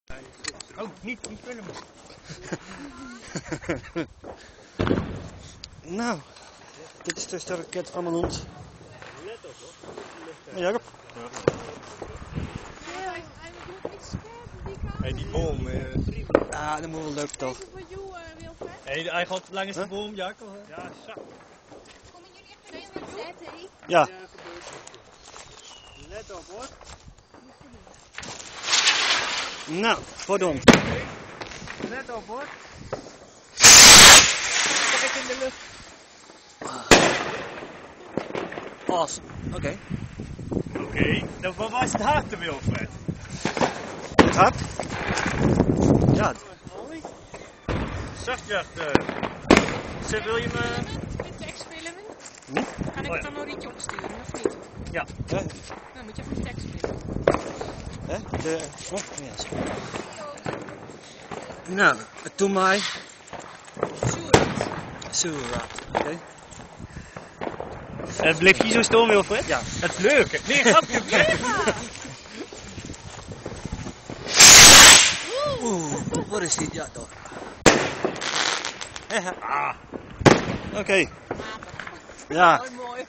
Oh, niet filmen. Nou, dit is dus de raket van mijn hond. Let op hoor. Ja, Jacob. Hey, die boom. Ah, dat moet wel leuk toch. Hey, hij gaat langs de boom, Jacob. Ja, zo. Komen jullie even mee met zetten? Ja. Let op hoor. Nou, voor de hond. Let op hoor. Kijk in de lucht. Awesome. Oké. Oké, dan waar is het hart te Wilfred? Het hart? Ja. Zachtjacht. Wil je me... Met tekst filmen? Hm? Kan ik het dan nog niet opsturen of niet? Ja. Hè? Dan moet je even tekst filmen. Hè? Oh, ja, zo. Nou, doe mij. Surat. Oké. Bleef je zo stil, Wilfred? Ja. Het is leuk. Nee, grapje. Oeh, wat is dit? Ja, toch. Ah. Oké. Ja. Mooi.